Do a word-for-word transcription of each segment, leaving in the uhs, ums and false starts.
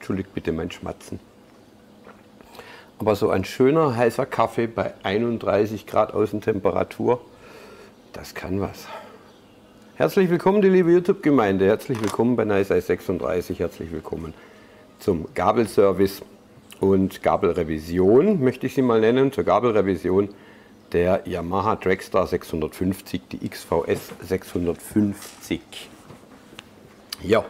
Entschuldigt bitte mein Schmatzen. Aber so ein schöner heißer Kaffee bei einunddreißig Grad Außentemperatur, das kann was. Herzlich willkommen, die liebe YouTube-Gemeinde. Herzlich willkommen bei Nice Ice sechsunddreißig. Herzlich willkommen zum Gabelservice und Gabelrevision, möchte ich sie mal nennen, zur Gabelrevision der Yamaha Dragstar sechshundertfünfzig, die X V S sechshundertfünfzig. Ja,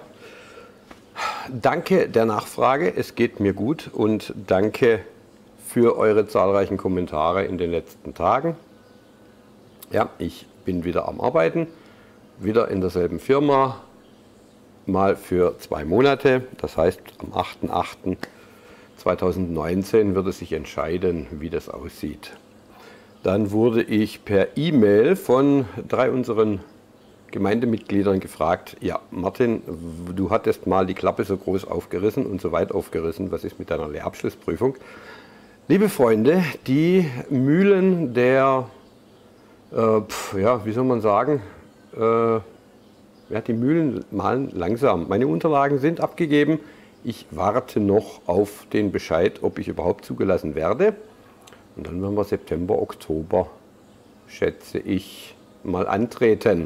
danke der Nachfrage, es geht mir gut und danke für eure zahlreichen Kommentare in den letzten Tagen. Ja, ich bin wieder am Arbeiten, wieder in derselben Firma, mal für zwei Monate, das heißt am achten achten zweitausendneunzehn wird es sich entscheiden, wie das aussieht. Dann wurde ich per E-Mail von drei unseren Gemeindemitgliedern gefragt, ja Martin, du hattest mal die Klappe so groß aufgerissen und so weit aufgerissen, was ist mit deiner Lehrabschlussprüfung? Liebe Freunde, die Mühlen der, äh, pf, ja, wie soll man sagen, äh, ja, die Mühlen mahlen langsam. Meine Unterlagen sind abgegeben. Ich warte noch auf den Bescheid, ob ich überhaupt zugelassen werde. Und dann werden wir September, Oktober, schätze ich, mal antreten.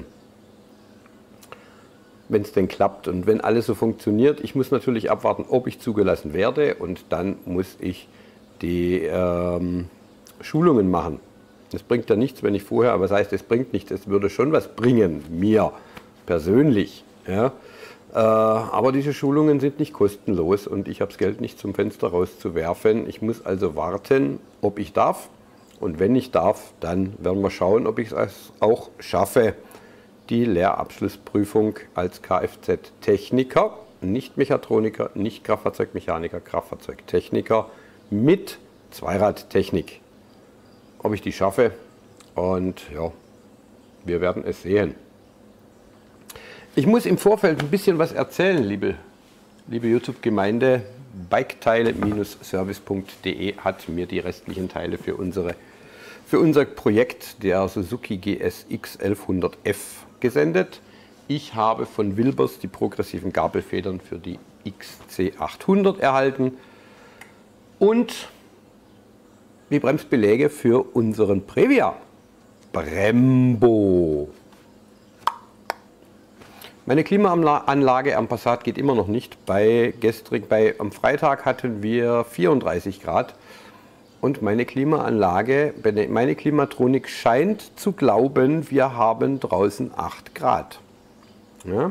Wenn es denn klappt und wenn alles so funktioniert. Ich muss natürlich abwarten, ob ich zugelassen werde. Und dann muss ich die ähm, Schulungen machen. Es bringt ja nichts, wenn ich vorher, aber das heißt, es bringt nichts. Es würde schon was bringen, mir persönlich. Ja. Äh, aber diese Schulungen sind nicht kostenlos und ich habe das Geld nicht zum Fenster rauszuwerfen. Ich muss also warten, ob ich darf. Und wenn ich darf, dann werden wir schauen, ob ich es auch schaffe, die Lehrabschlussprüfung als Kfz-Techniker, nicht Mechatroniker, nicht Kraftfahrzeugmechaniker, Kraftfahrzeugtechniker mit Zweiradtechnik. Ob ich die schaffe und ja, wir werden es sehen. Ich muss im Vorfeld ein bisschen was erzählen, liebe, liebe YouTube-Gemeinde. Biketeile Service punkt de hat mir die restlichen Teile für, unsere, für unser Projekt der Suzuki G S X elfhundert F gesendet. Ich habe von Wilbers die progressiven Gabelfedern für die X C achthundert erhalten und die Bremsbeläge für unseren Previa Brembo. Meine Klimaanlage am Passat geht immer noch nicht. Bei gestrig, bei, am Freitag hatten wir vierunddreißig Grad und meine Klimaanlage, meine Klimatronik scheint zu glauben, wir haben draußen acht Grad. Ja,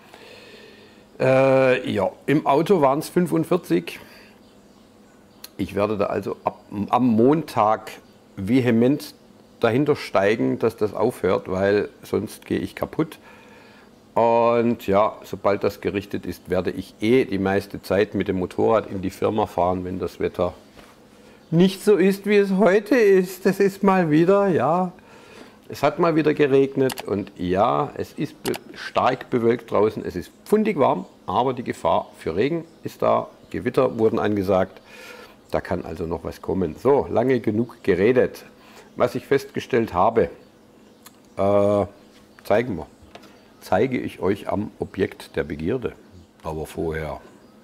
äh, ja im Auto waren es fünfundvierzig. Ich werde da also ab, am Montag vehement dahinter steigen, dass das aufhört, weil sonst gehe ich kaputt. Und ja, sobald das gerichtet ist, werde ich eh die meiste Zeit mit dem Motorrad in die Firma fahren, wenn das Wetter nicht so ist, wie es heute ist. Das ist mal wieder, ja, es hat mal wieder geregnet und ja, es ist be- stark bewölkt draußen, es ist pfundig warm, aber die Gefahr für Regen ist da, Gewitter wurden angesagt. Da kann also noch was kommen. So, lange genug geredet. Was ich festgestellt habe, äh, zeigen wir. Zeige ich euch am Objekt der Begierde. Aber vorher.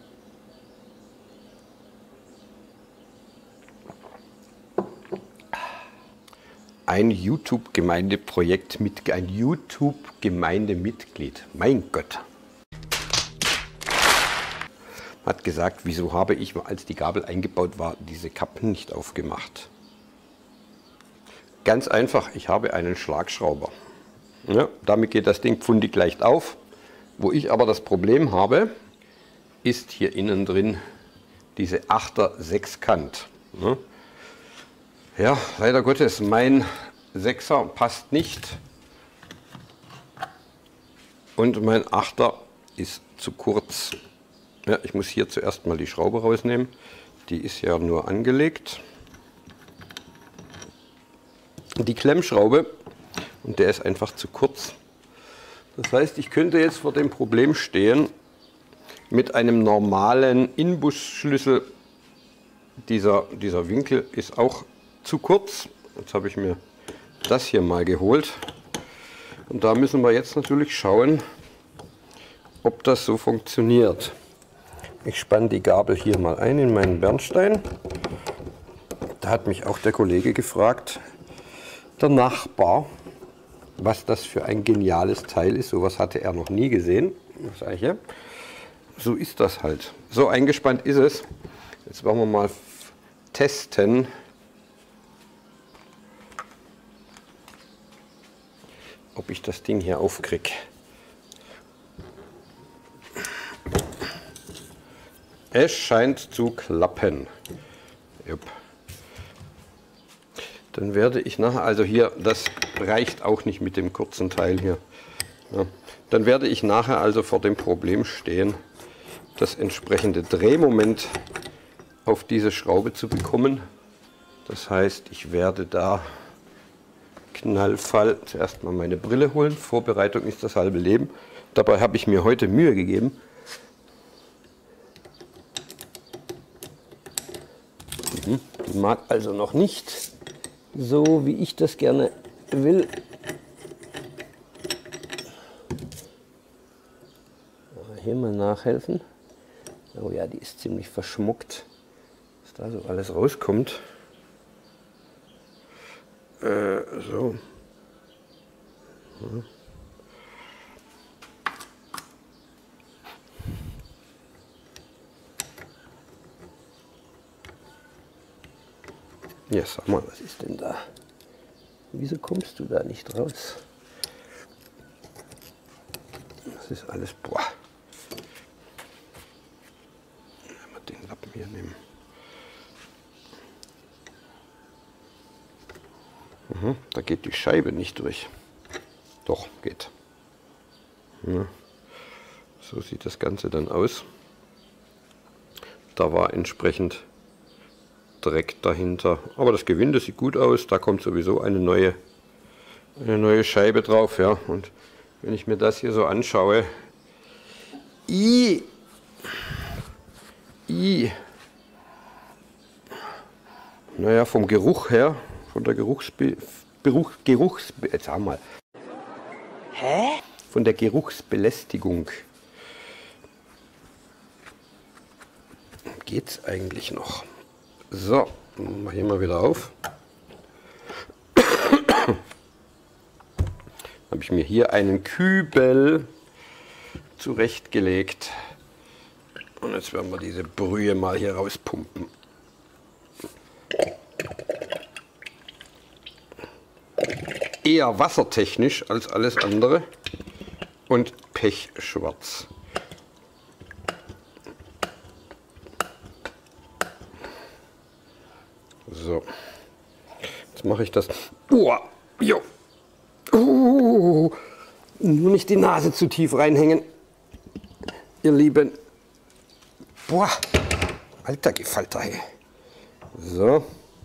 Ein YouTube-Gemeindeprojekt mit ein YouTube-Gemeindemitglied. Mein Gott. Hat gesagt, wieso habe ich, als die Gabel eingebaut war, diese Kappen nicht aufgemacht? Ganz einfach, ich habe einen Schlagschrauber. Ja, damit geht das Ding pfundig leicht auf. Wo ich aber das Problem habe, ist hier innen drin diese Achter Sechskant. Ja, ja, leider Gottes, mein Sechser passt nicht und mein Achter ist zu kurz. Ja, ich muss hier zuerst mal die Schraube rausnehmen. Die ist ja nur angelegt. Die Klemmschraube, und der ist einfach zu kurz. Das heißt, ich könnte jetzt vor dem Problem stehen, mit einem normalen Inbusschlüssel. Dieser, dieser Winkel ist auch zu kurz. Jetzt habe ich mir das hier mal geholt. Und da müssen wir jetzt natürlich schauen, ob das so funktioniert. Ich spanne die Gabel hier mal ein in meinen Bernstein. Da hat mich auch der Kollege gefragt, der Nachbar, was das für ein geniales Teil ist. Sowas hatte er noch nie gesehen. Das sage ich ja. So ist das halt. So eingespannt ist es. Jetzt wollen wir mal testen. Ob ich das Ding hier aufkriege. Es scheint zu klappen. Jupp. Dann werde ich nachher, also hier, das reicht auch nicht mit dem kurzen Teil hier. Ja. Dann werde ich nachher also vor dem Problem stehen, das entsprechende Drehmoment auf diese Schraube zu bekommen. Das heißt, ich werde da Knallfall zuerst mal meine Brille holen. Vorbereitung ist das halbe Leben. Dabei habe ich mir heute Mühe gegeben. Die mag also noch nicht so, wie ich das gerne will. Hier mal nachhelfen. Oh ja, die ist ziemlich verschmuckt, was da so alles rauskommt. Äh, so. Ja. Ja, sag mal, was ist denn da? Wieso kommst du da nicht raus? Das ist alles, boah. Wenn wir den Lappen hier nehmen. Mhm, da geht die Scheibe nicht durch. Doch, geht. Ja. So sieht das Ganze dann aus. Da war entsprechend Dreck dahinter. Aber das Gewinde sieht gut aus. Da kommt sowieso eine neue, eine neue Scheibe drauf. Ja. Und wenn ich mir das hier so anschaue, i, i, naja, vom Geruch her, von der Geruchsbe Geruch, Geruchs jetzt haben wir. Hä? Von der Geruchsbelästigung geht's eigentlich noch. So, machen wir hier mal wieder auf. Habe ich mir hier einen Kübel zurechtgelegt. Und jetzt werden wir diese Brühe mal hier rauspumpen. Eher wassertechnisch als alles andere und pechschwarz. So, jetzt mache ich das. Oh, jo. Oh, nur nicht die Nase zu tief reinhängen, ihr Lieben. Boah, alter Gefalter, hey. So,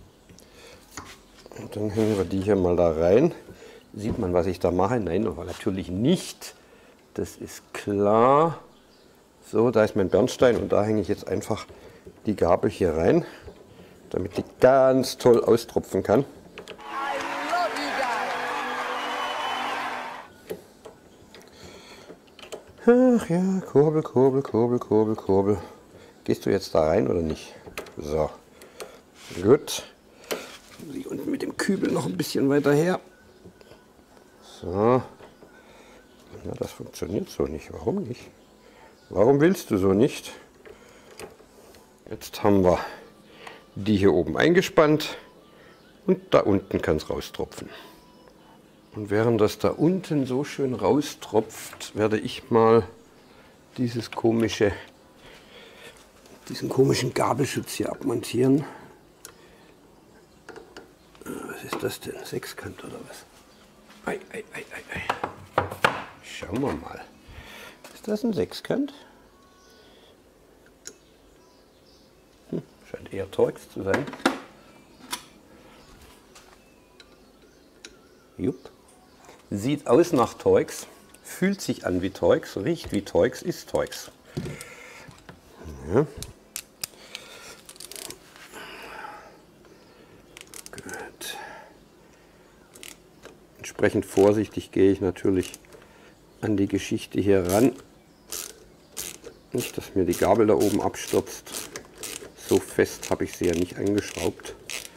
und dann hängen wir die hier mal da rein. Sieht man, was ich da mache? Nein, aber natürlich nicht. Das ist klar. So, da ist mein Bernstein und da hänge ich jetzt einfach die Gabel hier rein, damit die ganz toll austropfen kann. Ach ja, Kurbel, Kurbel, Kurbel, Kurbel, Kurbel. Gehst du jetzt da rein oder nicht? So, gut. Muss unten mit dem Kübel noch ein bisschen weiter her. So. Na, das funktioniert so nicht. Warum nicht? Warum willst du so nicht? Jetzt haben wir die hier oben eingespannt und da unten kann es raustropfen. Und während das da unten so schön raustropft, werde ich mal dieses komische, diesen komischen Gabelschutz hier abmontieren. Was ist das denn? Sechskant oder was? Ei, ei, ei, ei, ei. Schauen wir mal. Ist das ein Sechskant? Hm, scheint eher Torx zu sein. Jupp. Sieht aus nach Torx, fühlt sich an wie Torx, riecht wie Torx, ist Torx. Ja. Gut. Entsprechend vorsichtig gehe ich natürlich an die Geschichte hier ran. Nicht, dass mir die Gabel da oben abstürzt. So fest habe ich sie ja nicht angeschraubt.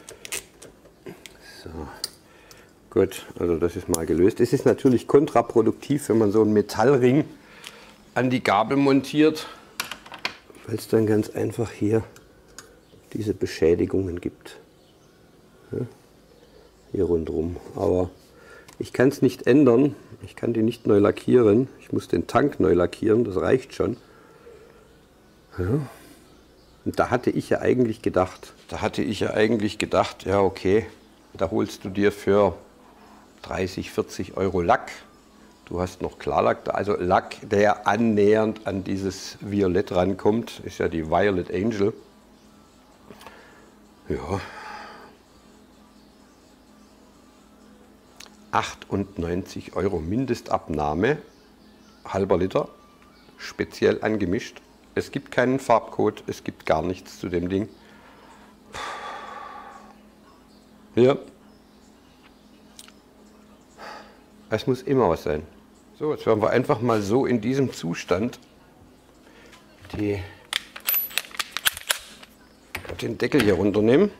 So. Gut, also das ist mal gelöst. Es ist natürlich kontraproduktiv, wenn man so einen Metallring an die Gabel montiert, weil es dann ganz einfach hier diese Beschädigungen gibt. Ja, hier rundherum. Aber ich kann es nicht ändern. Ich kann die nicht neu lackieren. Ich muss den Tank neu lackieren, das reicht schon. Ja. Und da hatte ich ja eigentlich gedacht, da hatte ich ja eigentlich gedacht, ja okay, da holst du dir für dreißig, vierzig Euro Lack. Du hast noch Klarlack da, also Lack, der annähernd an dieses Violett rankommt, ist ja die Violet Angel. Ja. achtundneunzig Euro Mindestabnahme, halber Liter, speziell angemischt. Es gibt keinen Farbcode, es gibt gar nichts zu dem Ding. Ja. Es muss immer was sein. So, jetzt werden wir einfach mal so in diesem Zustand die, den Deckel hier runternehmen.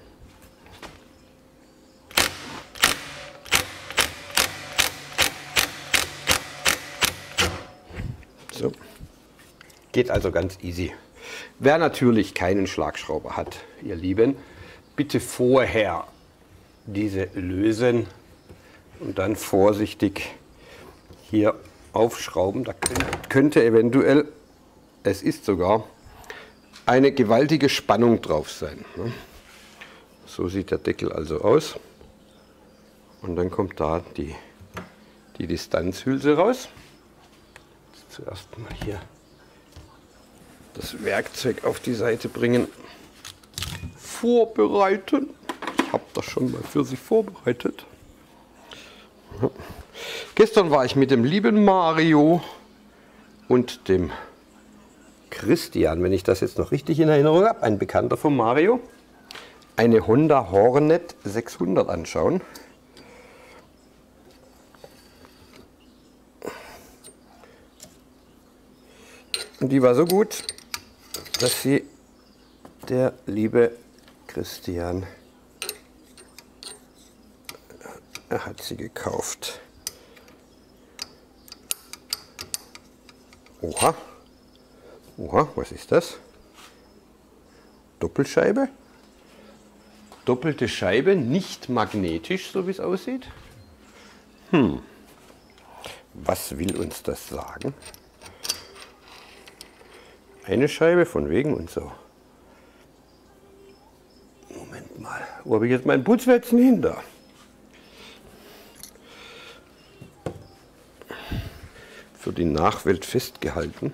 So. Geht also ganz easy. Wer natürlich keinen Schlagschrauber hat, ihr Lieben, bitte vorher diese lösen und dann vorsichtig hier aufschrauben. Da könnte eventuell, es ist sogar, eine gewaltige Spannung drauf sein. So sieht der Deckel also aus. Und dann kommt da die, die Distanzhülse raus. Jetzt zuerst mal hier das Werkzeug auf die Seite bringen. Vorbereiten. Ich habe das schon mal für Sie vorbereitet. Ja. Gestern war ich mit dem lieben Mario und dem Christian, wenn ich das jetzt noch richtig in Erinnerung habe, ein Bekannter von Mario, eine Honda Hornet sechshundert anschauen. Und die war so gut, dass sie der liebe Christian, er hat sie gekauft. Oha, oha, was ist das? Doppelscheibe? Doppelte Scheibe, nicht magnetisch, so wie es aussieht. Hm, was will uns das sagen? Eine Scheibe von wegen und so. Moment mal, wo habe ich jetzt meinen Putzwetzen hin da? Für die Nachwelt festgehalten.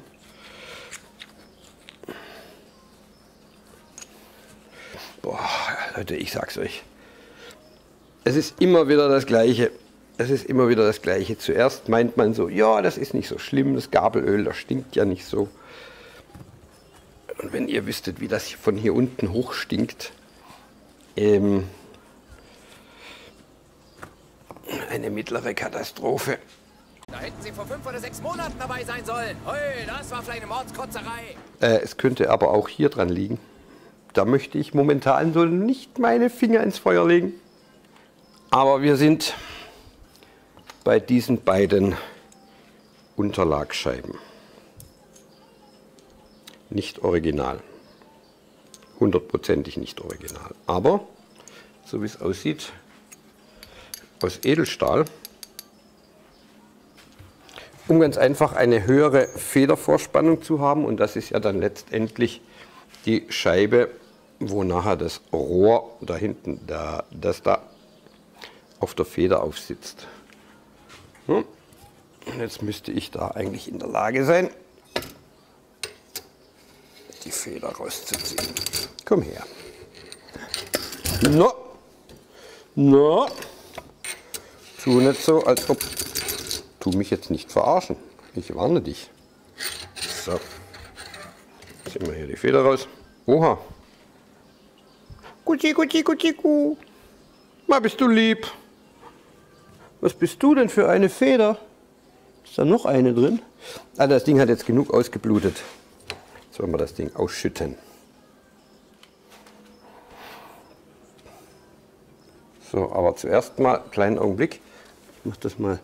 Boah, Leute, ich sag's euch. Es ist immer wieder das Gleiche. Es ist immer wieder das Gleiche. Zuerst meint man so, ja, das ist nicht so schlimm, das Gabelöl, das stinkt ja nicht so. Und wenn ihr wüsstet, wie das von hier unten hoch stinkt, ähm, eine mittlere Katastrophe. Da hätten Sie vor fünf oder sechs Monaten dabei sein sollen. Hui, das war vielleicht eine Mordskotzerei. Äh, es könnte aber auch hier dran liegen. Da möchte ich momentan so nicht meine Finger ins Feuer legen. Aber wir sind bei diesen beiden Unterlagscheiben. Nicht original. Hundertprozentig nicht original. Aber, so wie es aussieht, aus Edelstahl. Um ganz einfach eine höhere Federvorspannung zu haben. Und das ist ja dann letztendlich die Scheibe, wo nachher das Rohr da hinten, da, das da auf der Feder aufsitzt. Und jetzt müsste ich da eigentlich in der Lage sein, die Feder rauszuziehen. Komm her. No. No. Tu nicht so, als ob... Tu mich jetzt nicht verarschen. Ich warne dich. So. Ziehen wir hier die Feder raus. Oha. Gucci, gucci, gucci, gu. Mal bist du lieb. Was bist du denn für eine Feder? Ist da noch eine drin? Ah, das Ding hat jetzt genug ausgeblutet. Sollen wir das Ding ausschütten. So, aber zuerst mal einen kleinen Augenblick. Ich mache das mal.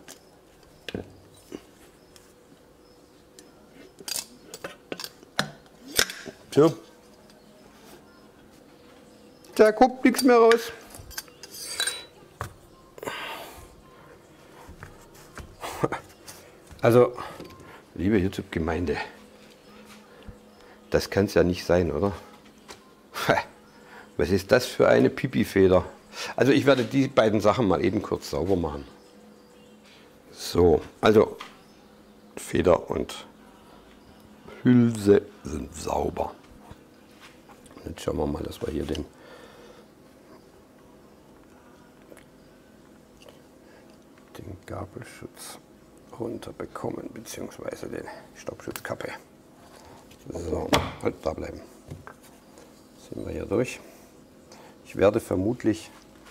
So. Da kommt nichts mehr raus. Also, liebe YouTube-Gemeinde, das kann es ja nicht sein, oder? Was ist das für eine Pipi-Feder? Also ich werde die beiden Sachen mal eben kurz sauber machen. So, also Feder und Hülse sind sauber. Jetzt schauen wir mal, dass wir hier den den Gabelschutz runterbekommen, beziehungsweise den Staubschutzkappe. So, halt da bleiben. Sind wir hier durch. Ich werde vermutlich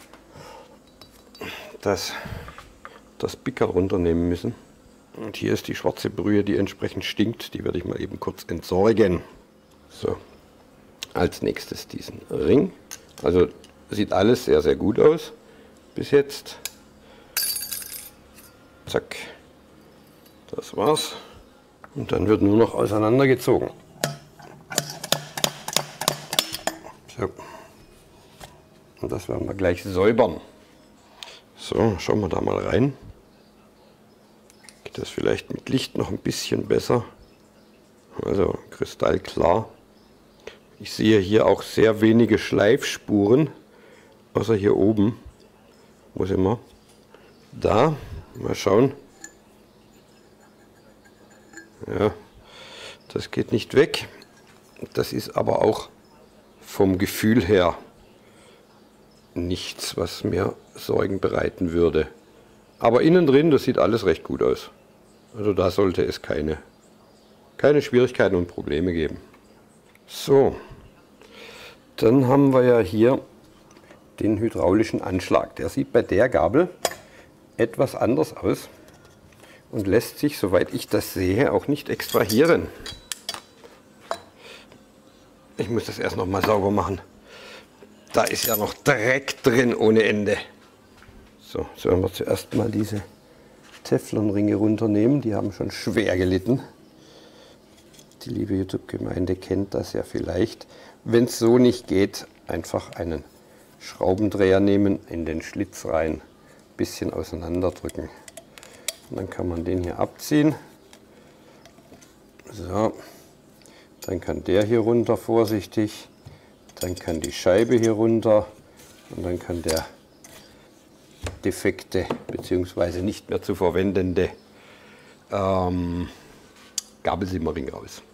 das, das Pickel runternehmen müssen. Und hier ist die schwarze Brühe, die entsprechend stinkt. Die werde ich mal eben kurz entsorgen. So, als nächstes diesen Ring. Also sieht alles sehr, sehr gut aus bis jetzt. Zack, das war's. Und dann wird nur noch auseinandergezogen. So. Und das werden wir gleich säubern. So, schauen wir da mal rein. Geht das vielleicht mit Licht noch ein bisschen besser? Also kristallklar. Ich sehe hier auch sehr wenige Schleifspuren, außer hier oben. Wo sind wir? Da. Mal schauen. Ja, das geht nicht weg. Das ist aber auch vom Gefühl her nichts, was mir Sorgen bereiten würde. Aber innen drin, das sieht alles recht gut aus. Also da sollte es keine, keine Schwierigkeiten und Probleme geben. So, dann haben wir ja hier den hydraulischen Anschlag. Der sieht bei der Gabel etwas anders aus und lässt sich, soweit ich das sehe, auch nicht extrahieren. Ich muss das erst noch mal sauber machen. Da ist ja noch Dreck drin ohne Ende. So, sollen wir zuerst mal diese Teflonringe runternehmen. Die haben schon schwer gelitten. Die liebe YouTube-Gemeinde kennt das ja vielleicht. Wenn es so nicht geht, einfach einen Schraubendreher nehmen, in den Schlitz rein, bisschen auseinanderdrücken. Und dann kann man den hier abziehen. So, dann kann der hier runter vorsichtig, dann kann die Scheibe hier runter und dann kann der defekte bzw. nicht mehr zu verwendende ähm, Gabelsimmerring raus.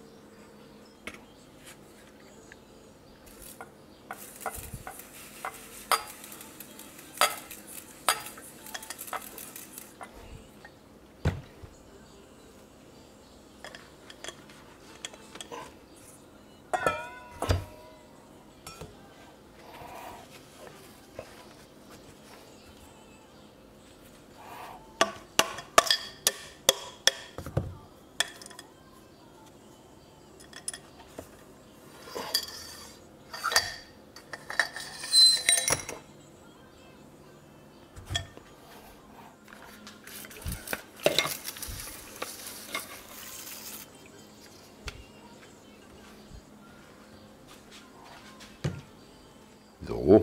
So.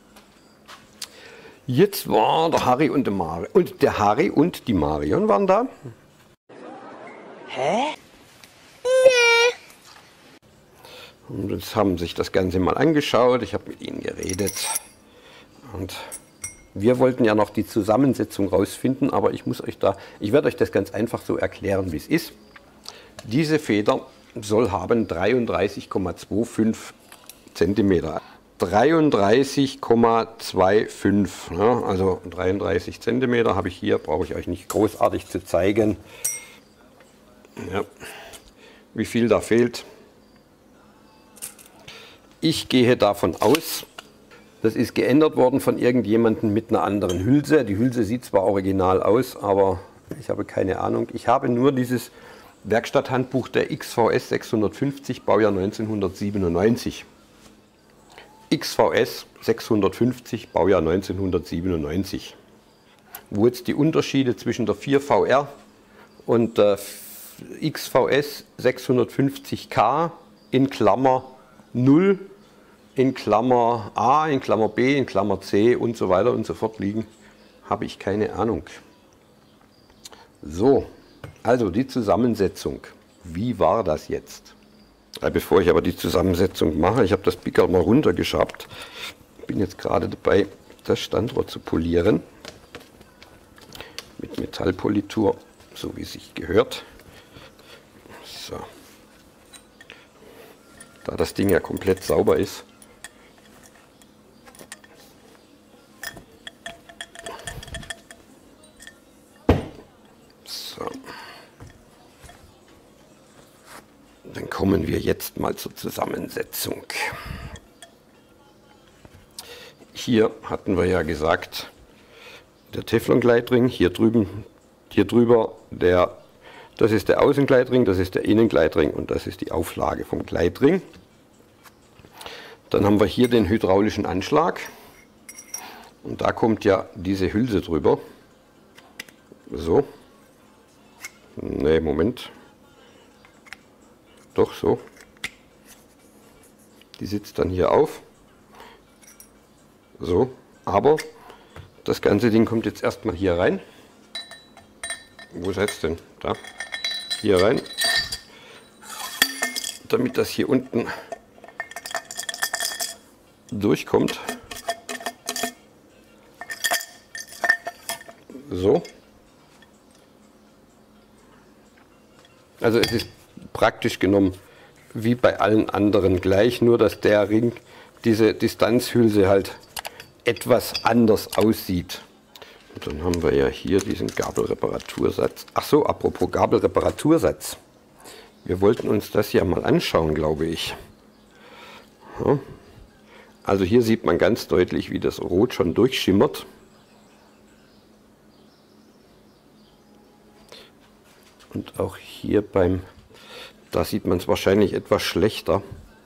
Jetzt war der Harry und der Marion. Und der Harry und die Marion waren da. Hä? Nee. Und jetzt haben sich das Ganze mal angeschaut. Ich habe mit ihnen geredet. Und wir wollten ja noch die Zusammensetzung rausfinden, aber ich muss euch da, ich werde euch das ganz einfach so erklären, wie es ist. Diese Feder soll haben dreiunddreißig Komma fünfundzwanzig Zentimeter. dreiunddreißig Komma fünfundzwanzig, ja, also dreiunddreißig Zentimeter habe ich hier, brauche ich euch nicht großartig zu zeigen, ja, wie viel da fehlt. Ich gehe davon aus, das ist geändert worden von irgendjemandem mit einer anderen Hülse. Die Hülse sieht zwar original aus, aber ich habe keine Ahnung. Ich habe nur dieses Werkstatthandbuch der X V S sechshundertfünfzig, Baujahr neunzehnhundertsiebenundneunzig. X V S sechshundertfünfzig, Baujahr neunzehnhundertsiebenundneunzig. Wo jetzt die Unterschiede zwischen der vier V R und der X V S sechshundertfünfzig K in Klammer null, in Klammer A, in Klammer B, in Klammer C und so weiter und so fort liegen, habe ich keine Ahnung. So, also die Zusammensetzung. Wie war das jetzt? Bevor ich aber die Zusammensetzung mache, ich habe das Pickerl mal runtergeschabt. Bin jetzt gerade dabei, das Standrohr zu polieren. Mit Metallpolitur, so wie es sich gehört. So. Da das Ding ja komplett sauber ist. So. Dann kommen wir jetzt mal zur Zusammensetzung. Hier hatten wir ja gesagt, der Teflongleitring, hier drüben, hier drüber, der, das ist der Außengleitring, das ist der Innengleitring und das ist die Auflage vom Gleitring. Dann haben wir hier den hydraulischen Anschlag und da kommt ja diese Hülse drüber. So. Ne, Moment. Doch so. Die sitzt dann hier auf. So, aber das ganze Ding kommt jetzt erstmal hier rein. Wo ist es denn? Da. Hier rein. Damit das hier unten durchkommt. So. Also es ist praktisch genommen wie bei allen anderen gleich, nur dass der Ring, diese Distanzhülse halt etwas anders aussieht. Und dann haben wir ja hier diesen Gabelreparatursatz. Ach so, apropos Gabelreparatursatz. Wir wollten uns das ja mal anschauen, glaube ich. Ja. Also hier sieht man ganz deutlich, wie das Rot schon durchschimmert. Und auch hier beim, da sieht man es wahrscheinlich etwas schlechter,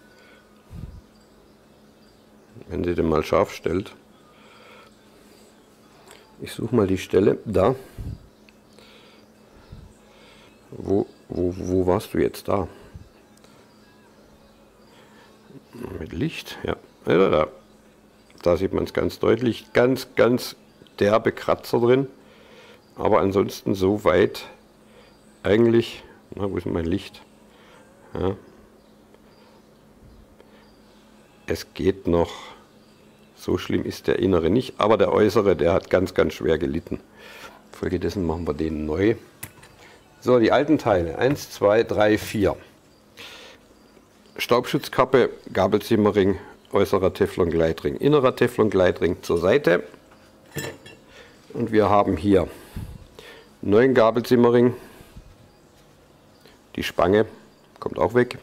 wenn sie den mal scharf stellt. Ich suche mal die Stelle da. Wo, wo, wo warst du jetzt da? Mit Licht, ja. Da, da. Da sieht man es ganz deutlich. Ganz, ganz derbe Kratzer drin. Aber ansonsten so weit eigentlich. Na, wo ist mein Licht? Ja. Es geht noch. So schlimm ist der innere nicht, aber der äußere, der hat ganz, ganz schwer gelitten. Folgedessen machen wir den neu. So, die alten Teile. eins, zwei, drei, vier. Staubschutzkappe, Gabelzimmerring, äußerer Teflongleitring, innerer Teflongleitring zur Seite. Und wir haben hier einen neuen Gabelzimmerring. Die Spange kommt auch weg.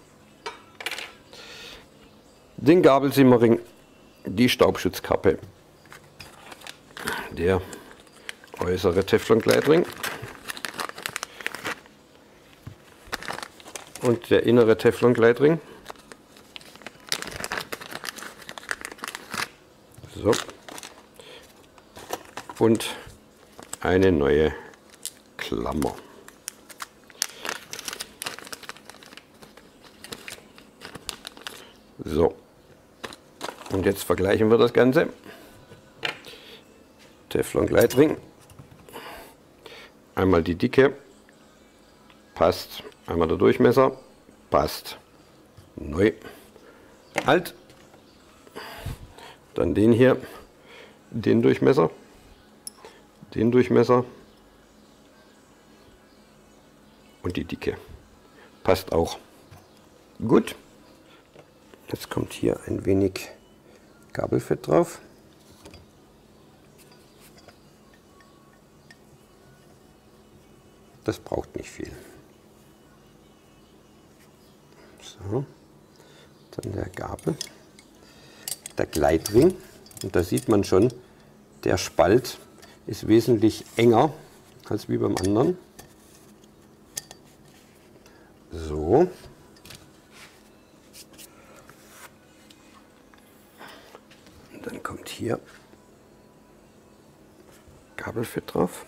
Den Gabelzimmerring, die Staubschutzkappe, der äußere Teflongleitring und der innere Teflongleitring. So. Und eine neue Klammer. So. Und jetzt vergleichen wir das Ganze. Teflongleitring. Einmal die Dicke. Passt. Einmal der Durchmesser. Passt. Neu. Alt. Dann den hier. Den Durchmesser. Den Durchmesser. Und die Dicke. Passt auch. Gut. Jetzt kommt hier ein wenig Gabelfett drauf. Das braucht nicht viel. So. Dann der Gabel. Der Gleitring. Und da sieht man schon, der Spalt ist wesentlich enger als wie beim anderen. So. Und dann kommt hier Gabelfett drauf.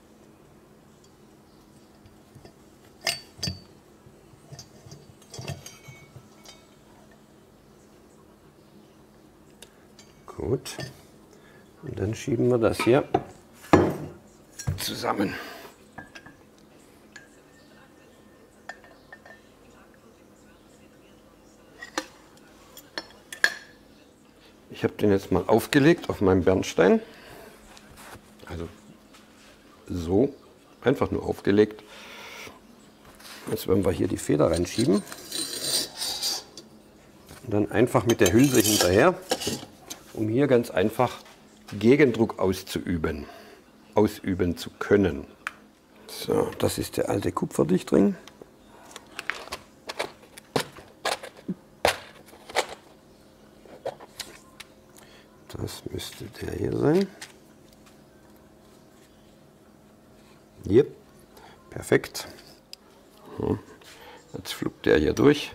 Gut. Und dann schieben wir das hier zusammen. Ich habe den jetzt mal aufgelegt auf meinem Bernstein. Also so, einfach nur aufgelegt. Jetzt werden wir hier die Feder reinschieben. Und dann einfach mit der Hülse hinterher, um hier ganz einfach Gegendruck auszuüben, ausüben zu können. So, das ist der alte Kupferdichtring. Das müsste der hier sein. Yep, perfekt. Jetzt flugt der hier durch.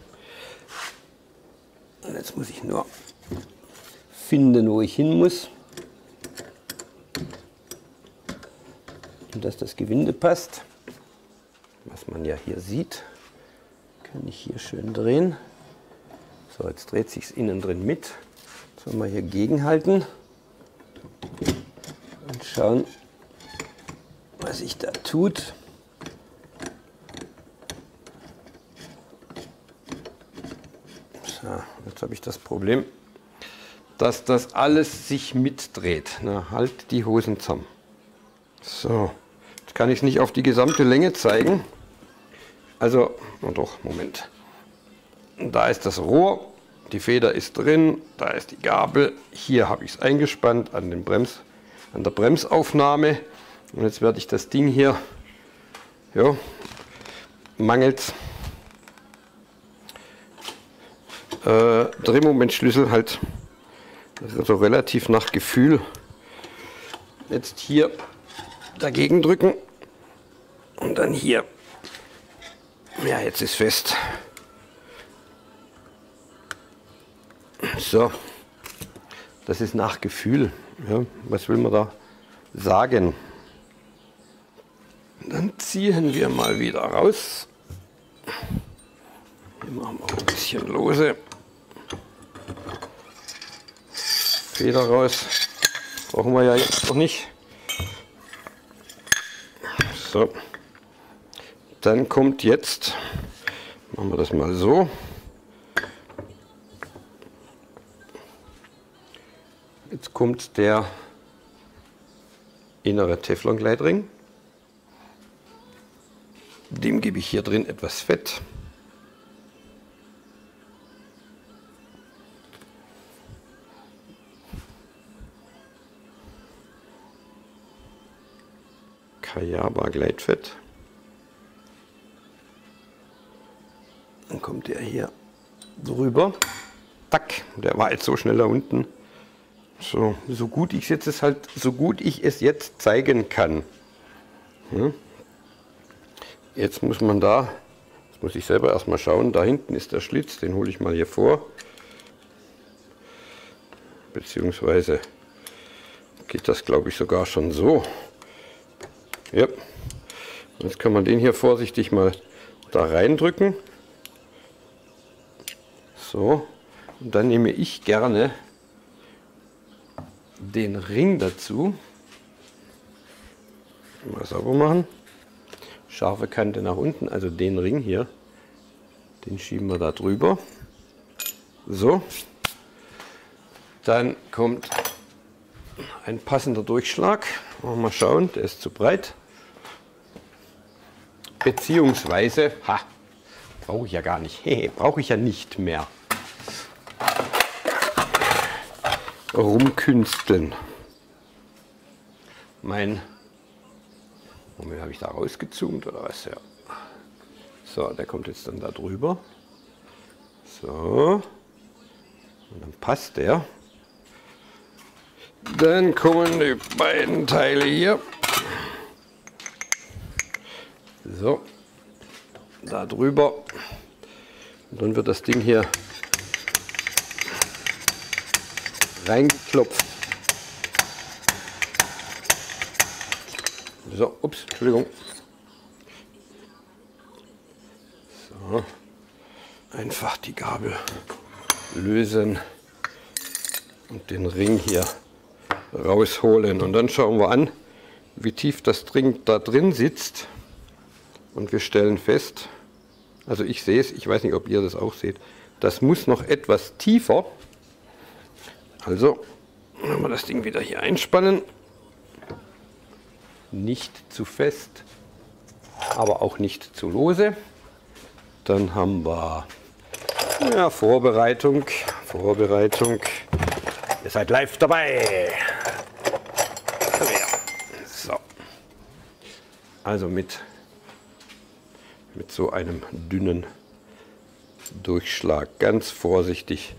Und jetzt muss ich nur finden, wo ich hin muss. Und dass das Gewinde passt. Was man ja hier sieht, kann ich hier schön drehen. So, jetzt dreht sich es innen drin mit. Jetzt wollen wir hier gegenhalten und schauen, was sich da tut. So, jetzt habe ich das Problem, dass das alles sich mitdreht. Na, halt die Hosen zusammen. So, jetzt kann ich es nicht auf die gesamte Länge zeigen. Also, oh doch, Moment. Da ist das Rohr, die Feder ist drin, da ist die Gabel. Hier habe ich es eingespannt an, den Brems, an der Bremsaufnahme. Und jetzt werde ich das Ding hier, ja, mangels äh, Drehmomentschlüssel halt so relativ nach Gefühl jetzt hier dagegen drücken und dann hier. Ja, jetzt ist fest. So, das ist nach Gefühl. Ja, was will man da sagen? Dann ziehen wir mal wieder raus. Hier machen wir auch ein bisschen lose. Feder raus. Brauchen wir ja jetzt noch nicht. So. Dann kommt jetzt, machen wir das mal so. Jetzt kommt der innere Teflongleitring. Dem gebe ich hier drin etwas Fett. Kayaba Gleitfett. Dann kommt der hier drüber. Tack, der war jetzt so schnell da unten. So, so gut ich es jetzt halt, so gut ich es jetzt zeigen kann. Ja. Jetzt muss man da, das muss ich selber erstmal schauen, da hinten ist der Schlitz, den hole ich mal hier vor. Beziehungsweise geht das, glaube ich, sogar schon so. Ja. Jetzt kann man den hier vorsichtig mal da reindrücken. So, und dann nehme ich gerne den Ring dazu. Mal sauber machen. Scharfe Kante nach unten, also den Ring hier, den schieben wir da drüber. So, dann kommt ein passender Durchschlag. Mal schauen, der ist zu breit. Beziehungsweise, ha, brauche ich ja gar nicht, hey, brauche ich ja nicht mehr. Rumkünsteln. Mein, Moment, habe ich da rausgezoomt oder was? Ja. So, der kommt jetzt dann da drüber. So. Und dann passt der. Dann kommen die beiden Teile hier. So. da drüber. Und dann wird das Ding hier reingeklopft. So, ups, Entschuldigung. So, einfach die Gabel lösen und den Ring hier rausholen. Und dann schauen wir an, wie tief das Ding da drin sitzt. Und wir stellen fest, also ich sehe es, ich weiß nicht, ob ihr das auch seht, das muss noch etwas tiefer. Also, wenn wir das Ding wieder hier einspannen, nicht zu fest, aber auch nicht zu lose. Dann haben wir ja, Vorbereitung, Vorbereitung. Ihr seid live dabei. So. Also mit, mit so einem dünnen Durchschlag ganz vorsichtig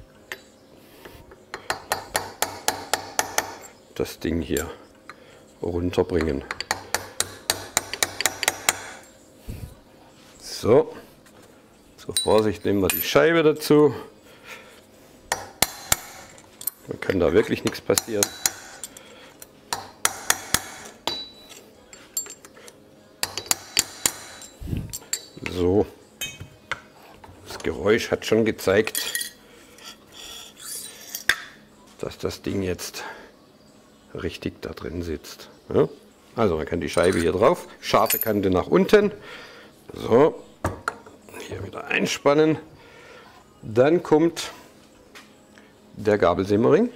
das Ding hier runterbringen. So, zur Vorsicht nehmen wir die Scheibe dazu. Dann kann da wirklich nichts passieren. So, das Geräusch hat schon gezeigt, dass das Ding jetzt richtig da drin sitzt. Ja? Also man kann die Scheibe hier drauf, scharfe Kante nach unten. So, hier wieder einspannen. Dann kommt der Gabelsimmering.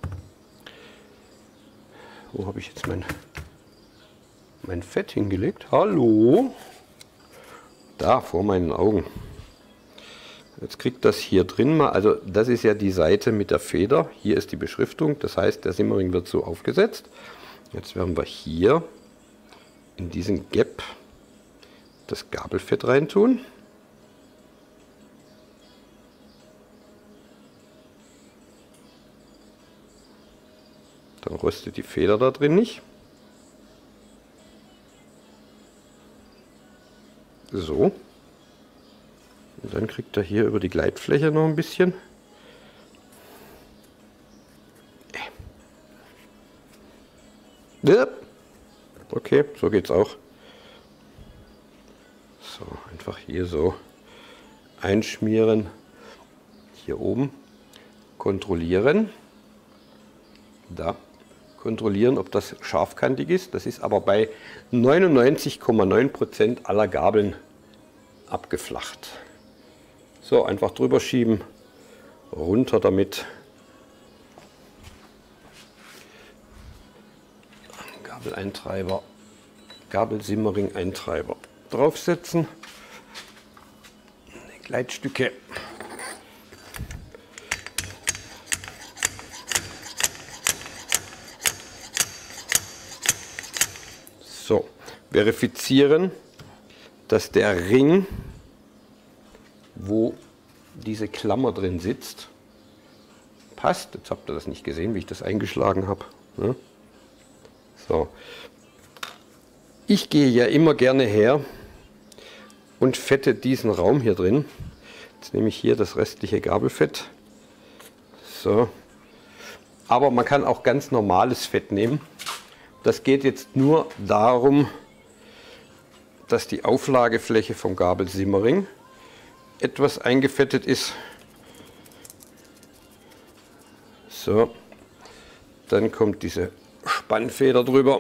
Wo habe ich jetzt mein, mein Fett hingelegt? Hallo? Da, vor meinen Augen. Jetzt kriegt das hier drin mal, also das ist ja die Seite mit der Feder. Hier ist die Beschriftung, das heißt, der Simmering wird so aufgesetzt. Jetzt werden wir hier in diesen Gap das Gabelfett reintun. Dann rostet die Feder da drin nicht. So. Und dann kriegt er hier über die Gleitfläche noch ein bisschen. Okay, so geht's auch. So, einfach hier so einschmieren. Hier oben kontrollieren. Da kontrollieren, ob das scharfkantig ist. Das ist aber bei neunundneunzig Komma neun Prozent aller Gabeln abgeflacht. So, einfach drüber schieben, runter damit. Gabeleintreiber, Gabelsimmering-Eintreiber draufsetzen. Die Gleitstücke. So, verifizieren, dass der Ring, wo diese Klammer drin sitzt, passt. Jetzt habt ihr das nicht gesehen, wie ich das eingeschlagen habe. Ne? So. Ich gehe ja immer gerne her und fette diesen Raum hier drin. Jetzt nehme ich hier das restliche Gabelfett. So. Aber man kann auch ganz normales Fett nehmen. Das geht jetzt nur darum, dass die Auflagefläche vom Gabelsimmering etwas eingefettet ist. So, dann kommt diese Spannfeder drüber.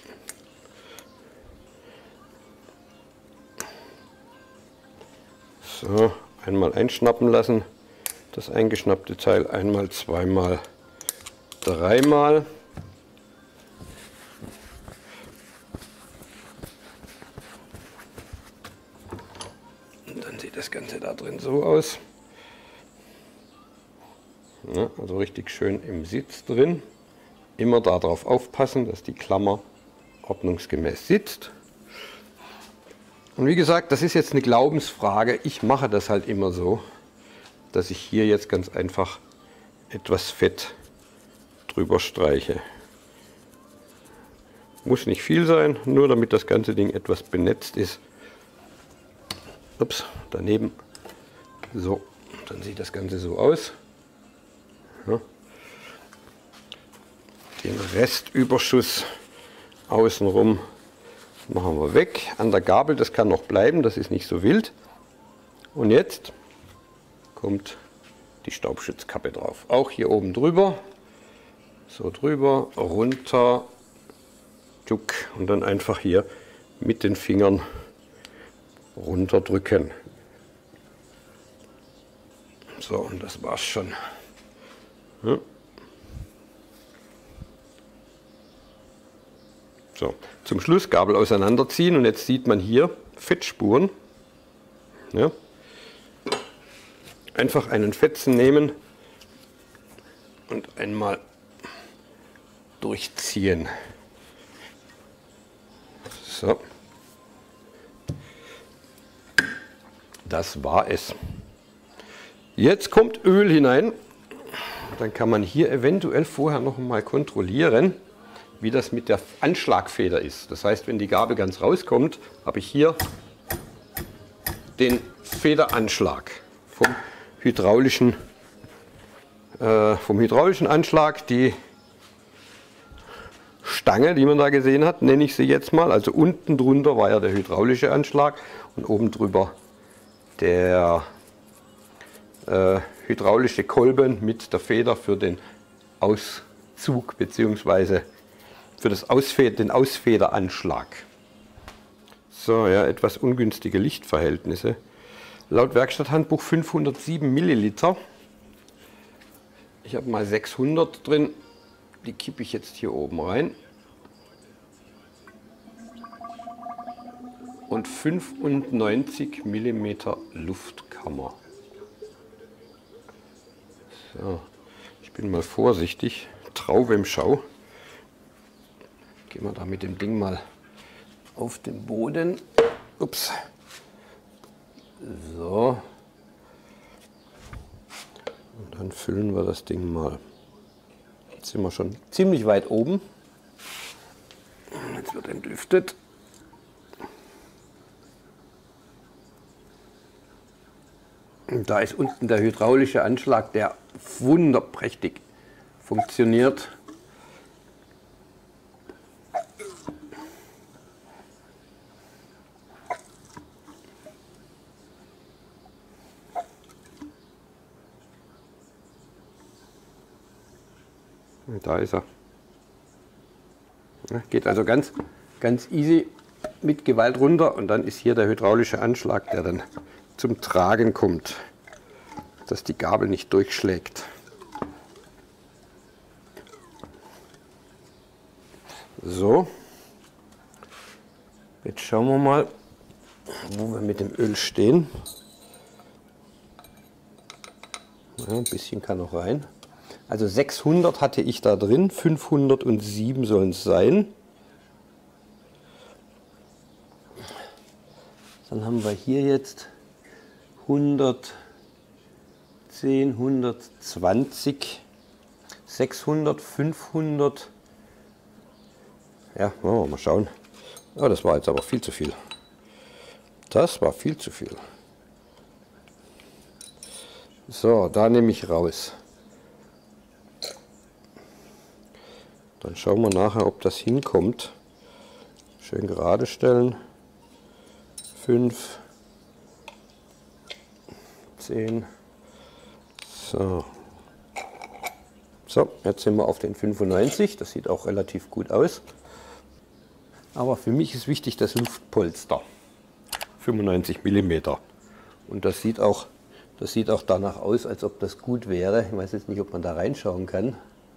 So, einmal einschnappen lassen. Das eingeschnappte Teil einmal, zweimal, dreimal. Das Ganze da drin so aus. Ja, also richtig schön im Sitz drin. Immer darauf aufpassen, dass die Klammer ordnungsgemäß sitzt. Und wie gesagt, das ist jetzt eine Glaubensfrage. Ich mache das halt immer so, dass ich hier jetzt ganz einfach etwas Fett drüber streiche. Muss nicht viel sein, nur damit das ganze Ding etwas benetzt ist. Ups, daneben. So, dann sieht das Ganze so aus. Ja. Den Restüberschuss außenrum machen wir weg. An der Gabel, das kann noch bleiben, das ist nicht so wild. Und jetzt kommt die Staubschutzkappe drauf. Auch hier oben drüber. So drüber, runter, tschuck, und dann einfach hier mit den Fingern runterdrücken. So, und das war's schon. Ja. So, zum Schluss Gabel auseinanderziehen und jetzt sieht man hier Fettspuren. Ja. Einfach einen Fetzen nehmen und einmal durchziehen. So. Das war es. Jetzt kommt Öl hinein. Dann kann man hier eventuell vorher noch mal kontrollieren, wie das mit der Anschlagfeder ist. Das heißt, wenn die Gabel ganz rauskommt, habe ich hier den Federanschlag vom hydraulischen, äh, vom hydraulischen Anschlag. Die Stange, die man da gesehen hat, nenne ich sie jetzt mal. Also unten drunter war ja der hydraulische Anschlag und oben drüber der äh, hydraulische Kolben mit der Feder für den Auszug bzw. für das Ausfeder, den Ausfederanschlag. So, ja, etwas ungünstige Lichtverhältnisse. Laut Werkstatthandbuch fünfhundertsieben Milliliter. Ich habe mal sechshundert drin. Die kippe ich jetzt hier oben rein. Und fünfundneunzig Millimeter Luftkammer. So, ich bin mal vorsichtig. Traube im Schau. Gehen wir da mit dem Ding mal auf den Boden. Ups. So. Und dann füllen wir das Ding mal. Jetzt sind wir schon ziemlich weit oben. Jetzt wird entlüftet. Und da ist unten der hydraulische Anschlag, der wunderprächtig funktioniert. Und da ist er. Ja, geht also ganz, ganz easy mit Gewalt runter und dann ist hier der hydraulische Anschlag, der dann zum Tragen kommt, dass die Gabel nicht durchschlägt. So, jetzt schauen wir mal, wo wir mit dem Öl stehen. Ja, ein bisschen kann noch rein. Also sechshundert hatte ich da drin, fünfhundertsieben sollen es sein. Dann haben wir hier jetzt hundertzehn, hundertzwanzig, sechshundert, fünfhundert. Ja, wollen wir mal schauen. Oh, das war jetzt aber viel zu viel. Das war viel zu viel. So, da nehme ich raus. Dann schauen wir nachher, ob das hinkommt. Schön gerade stellen. fünf, zehn. So. So, jetzt sind wir auf den fünfundneunzig. Das sieht auch relativ gut aus. Aber für mich ist wichtig das Luftpolster. fünfundneunzig Millimeter. Und das sieht auch, das sieht auch danach aus, als ob das gut wäre. Ich weiß jetzt nicht, ob man da reinschauen kann.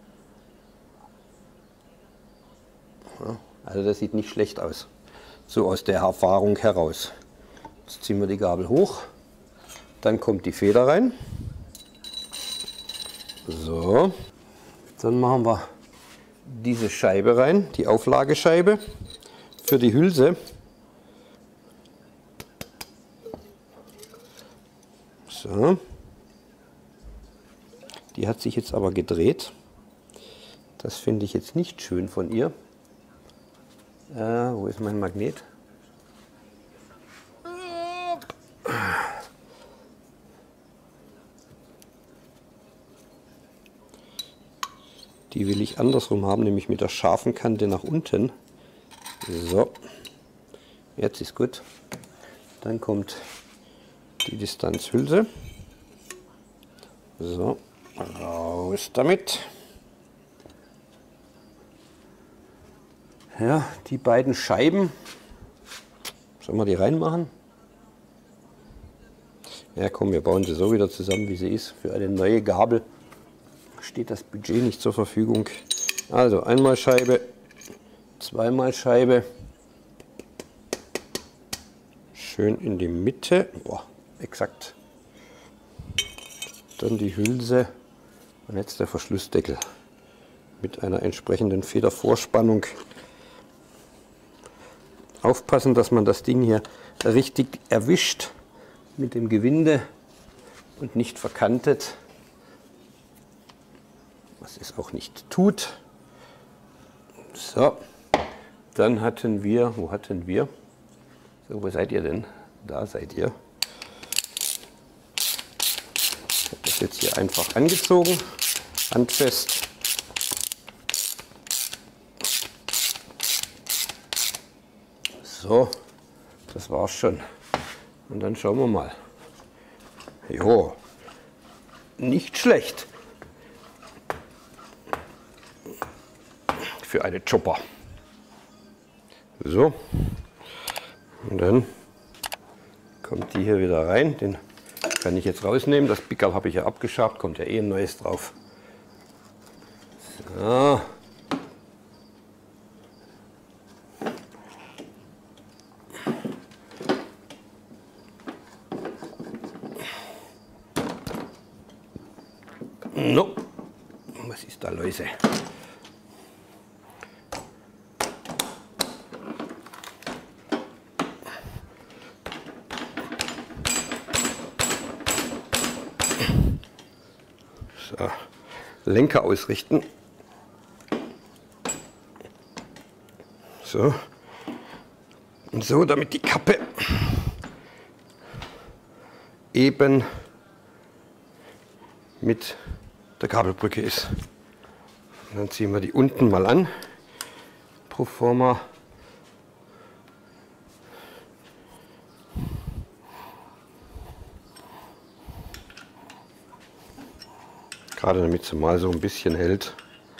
Ja, also das sieht nicht schlecht aus. So aus der Erfahrung heraus. Jetzt ziehen wir die Gabel hoch. Dann kommt die Feder rein. So. Dann machen wir diese Scheibe rein, die Auflagescheibe für die Hülse. So. Die hat sich jetzt aber gedreht. Das finde ich jetzt nicht schön von ihr. Äh, wo ist mein Magnet? Die will ich andersrum haben, nämlich mit der scharfen Kante nach unten. So, jetzt ist gut. Dann kommt die Distanzhülse. So, raus damit. Ja, die beiden Scheiben. Sollen wir die reinmachen? Ja komm, wir bauen sie so wieder zusammen, wie sie ist. Für eine neue Gabel steht das Budget nicht zur Verfügung. Also einmal Scheibe, zweimal Scheibe. Schön in die Mitte. Boah, exakt. Dann die Hülse und jetzt der Verschlussdeckel mit einer entsprechenden Federvorspannung. Aufpassen, dass man das Ding hier richtig erwischt mit dem Gewinde und nicht verkantet, was es auch nicht tut. So, dann hatten wir, wo hatten wir? So, wo seid ihr denn? Da seid ihr. Ich habe das jetzt hier einfach angezogen, handfest. So, das war's schon. Und dann schauen wir mal. Jo, nicht schlecht für eine Chopper. So, und dann kommt die hier wieder rein. Den kann ich jetzt rausnehmen. Das Pickerl habe ich ja abgeschabt, kommt ja eh ein neues drauf. So. No, was ist da, Läuse? So, Lenker ausrichten. So, und so, damit die Kappe eben mit der Gabelbrücke ist. Und dann ziehen wir die unten mal an, pro forma. Gerade damit sie mal so ein bisschen hält.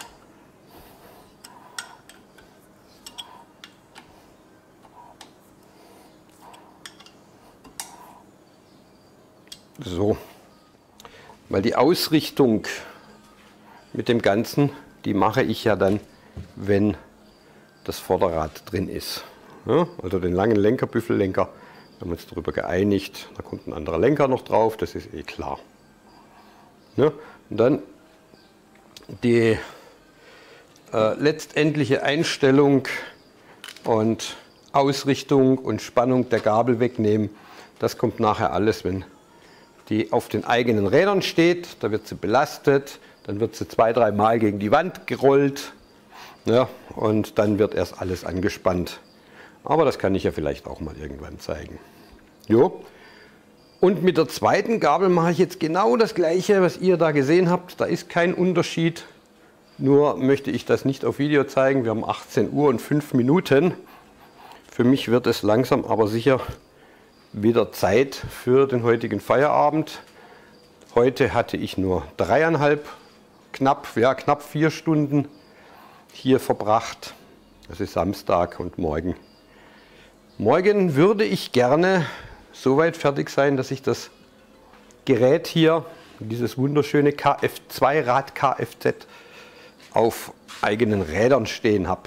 So, weil die Ausrichtung mit dem Ganzen, die mache ich ja dann, wenn das Vorderrad drin ist. Ja, also den langen Lenker, Büffellenker, haben wir uns darüber geeinigt. Da kommt ein anderer Lenker noch drauf, das ist eh klar. Ja, und dann die äh, letztendliche Einstellung und Ausrichtung und Spannung der Gabel wegnehmen, das kommt nachher alles, wenn die auf den eigenen Rädern steht. Da wird sie belastet, dann wird sie zwei, drei Mal gegen die Wand gerollt, ja, und dann wird erst alles angespannt. Aber das kann ich ja vielleicht auch mal irgendwann zeigen. Jo. Und mit der zweiten Gabel mache ich jetzt genau das gleiche, was ihr da gesehen habt. Da ist kein Unterschied, nur möchte ich das nicht auf Video zeigen. Wir haben achtzehn Uhr und fünf Minuten. Für mich wird es langsam aber sicher wieder Zeit für den heutigen Feierabend. Heute hatte ich nur dreieinhalb, knapp, ja, knapp vier Stunden hier verbracht. Das ist Samstag und morgen. Morgen würde ich gerne so weit fertig sein, dass ich das Gerät hier, dieses wunderschöne K F zwei Rad Kfz, auf eigenen Rädern stehen habe.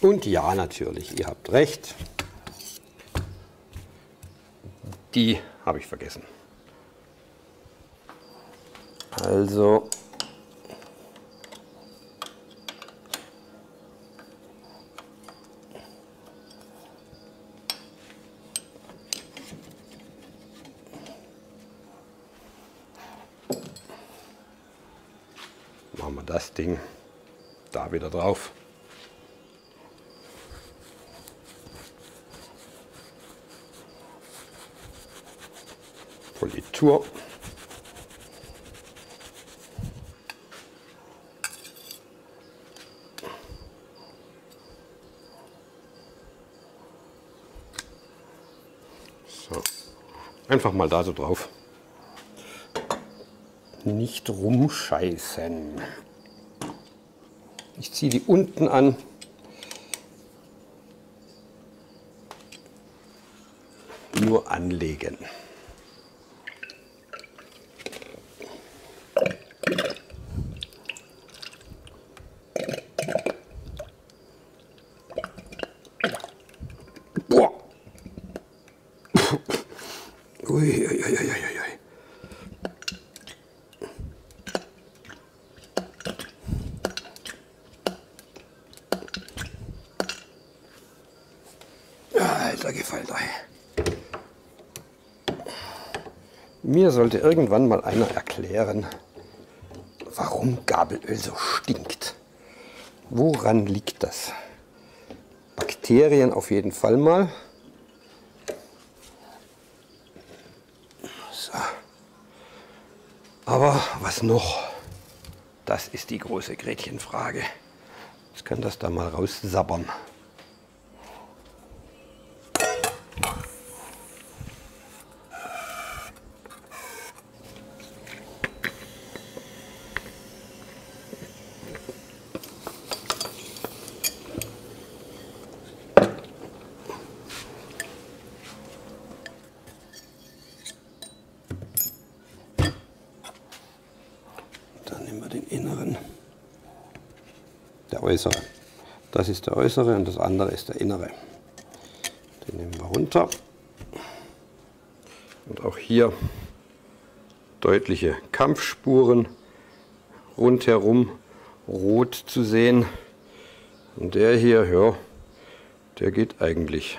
Und ja, natürlich, ihr habt recht. Die habe ich vergessen. Also machen wir das Ding da wieder drauf. Politur. So. Einfach mal da so drauf. Nicht rumscheißen. Ich ziehe die unten an. Nur anlegen. Boah. Ui, ui, ui, ui, ui. Alter Gefalter. Mir sollte irgendwann mal einer erklären, warum Gabelöl so stinkt. Woran liegt das? Bakterien auf jeden Fall mal. So. Aber was noch? Das ist die große Gretchenfrage. Jetzt kann das da mal raussabbern. Den inneren, der äußere. Das ist der äußere und das andere ist der innere. Den nehmen wir runter. Und auch hier deutliche Kampfspuren rundherum rot zu sehen. Und der hier, ja, der geht eigentlich.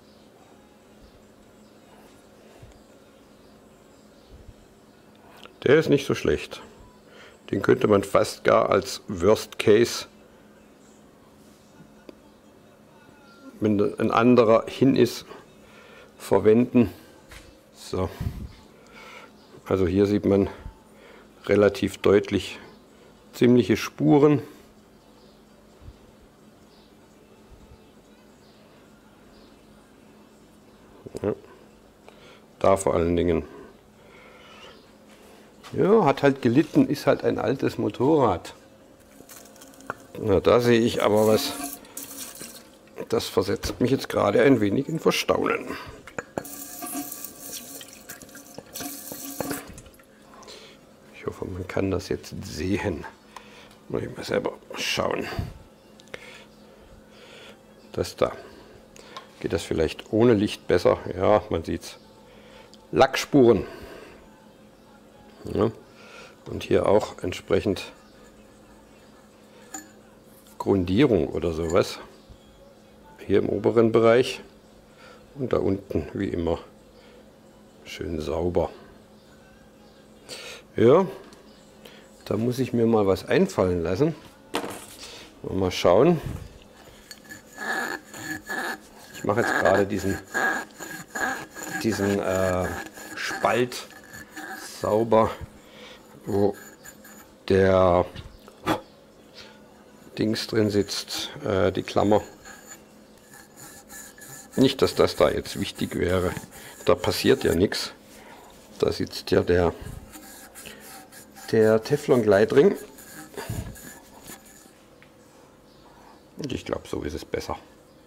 Der ist nicht so schlecht. Den könnte man fast gar als Worst Case, wenn ein anderer hin ist, verwenden. So. Also hier sieht man relativ deutlich ziemliche Spuren. Ja. Da vor allen Dingen. Ja, hat halt gelitten, ist halt ein altes Motorrad. Na, da sehe ich aber was. Das versetzt mich jetzt gerade ein wenig in Verstaunen. Ich hoffe, man kann das jetzt sehen. Muss ich mal selber schauen. Das da. Geht das vielleicht ohne Licht besser? Ja, man sieht's. Lackspuren. Ja, und hier auch entsprechend Grundierung oder sowas. Hier im oberen Bereich und da unten wie immer schön sauber. Ja, da muss ich mir mal was einfallen lassen. Mal schauen. Ich mache jetzt gerade diesen, diesen äh, Spalt sauber, wo der Dings drin sitzt, äh, die Klammer. Nicht, dass das da jetzt wichtig wäre. Da passiert ja nichts. Da sitzt ja der, der Teflon-Gleitring. Und ich glaube, so ist es besser.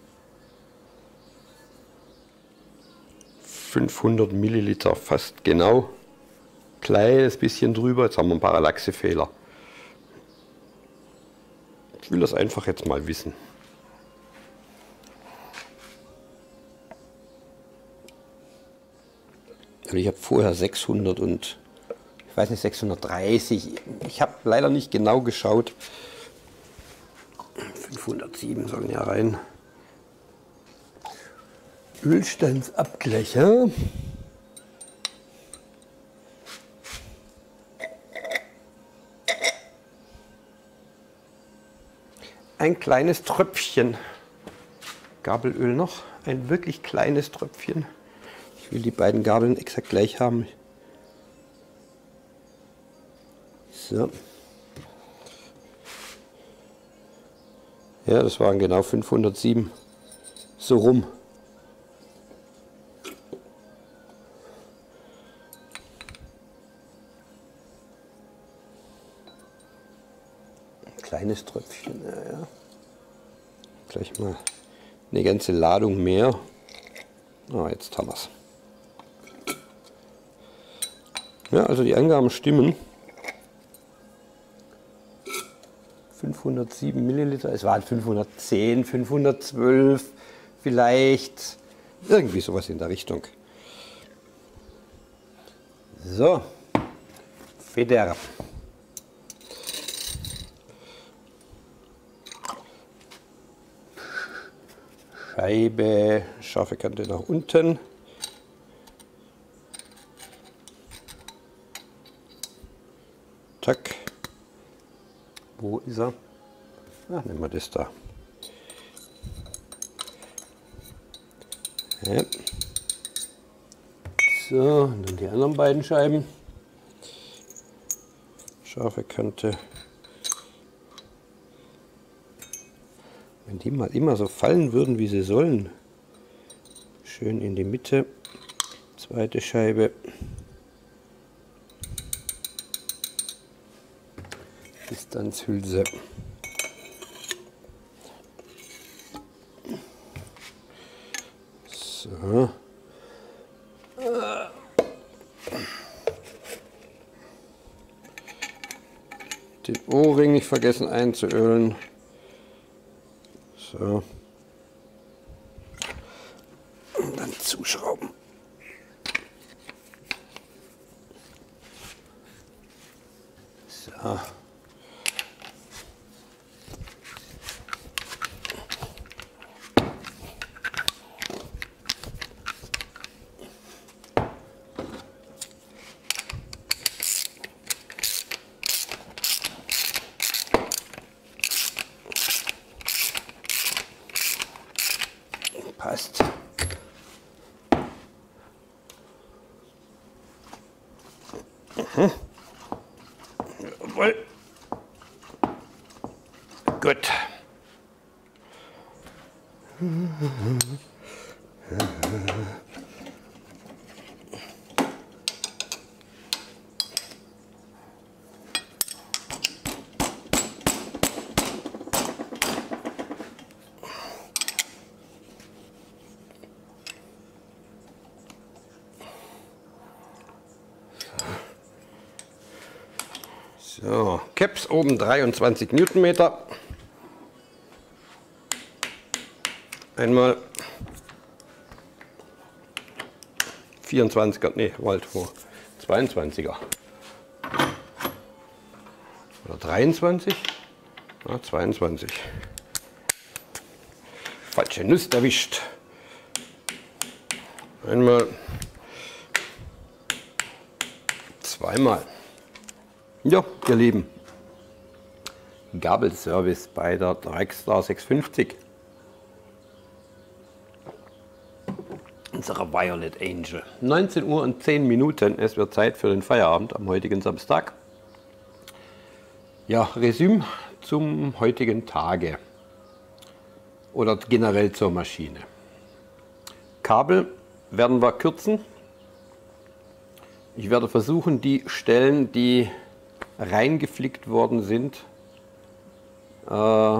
fünfhundert Milliliter, fast genau. Kleines bisschen drüber, jetzt haben wir einen Parallaxefehler. Ich will das einfach jetzt mal wissen. Ich habe vorher sechshundert und ich weiß nicht, sechshundertdreißig. Ich habe leider nicht genau geschaut. fünfhundertsieben sollen ja rein. Ölstandsabgleicher. Ein kleines Tröpfchen Gabelöl noch. Ein wirklich kleines Tröpfchen. Ich will die beiden Gabeln exakt gleich haben. So. Ja, das waren genau fünfhundertsieben. So rum. Ein kleines Tröpfchen, ja, ja. Gleich mal eine ganze Ladung mehr. Ah, jetzt haben wir es. Ja, also die Angaben stimmen. fünfhundertsieben Milliliter, es waren fünfhundertzehn, fünfhundertzwölf vielleicht, irgendwie sowas in der Richtung. So, Feder. Scheibe, scharfe Kante nach unten. Tack. Wo ist er? Ah, nehmen wir das da. Ja. So, und dann die anderen beiden Scheiben. Scharfe Kante. Wenn die mal immer so fallen würden, wie sie sollen. Schön in die Mitte. Zweite Scheibe. Distanzhülse. So. Den O-Ring nicht vergessen einzuölen. So. Und dann zuschrauben. So. Passt. Mhm. Jawohl. Gut. So, Caps oben dreiundzwanzig Newtonmeter. Einmal vierundzwanziger, nee, Volt, zweiundzwanziger. Oder dreiundzwanzig? Ja, zweiundzwanzig. Falsche Nuss erwischt. Einmal, zweimal. Ja, ihr Lieben, Gabelservice bei der Dragster sechshundertfünfzig. Unserer Violet Angel. neunzehn Uhr und zehn Minuten, es wird Zeit für den Feierabend am heutigen Samstag. Ja, Resümee zum heutigen Tage oder generell zur Maschine. Kabel werden wir kürzen. Ich werde versuchen, die Stellen, die reingeflickt worden sind, äh,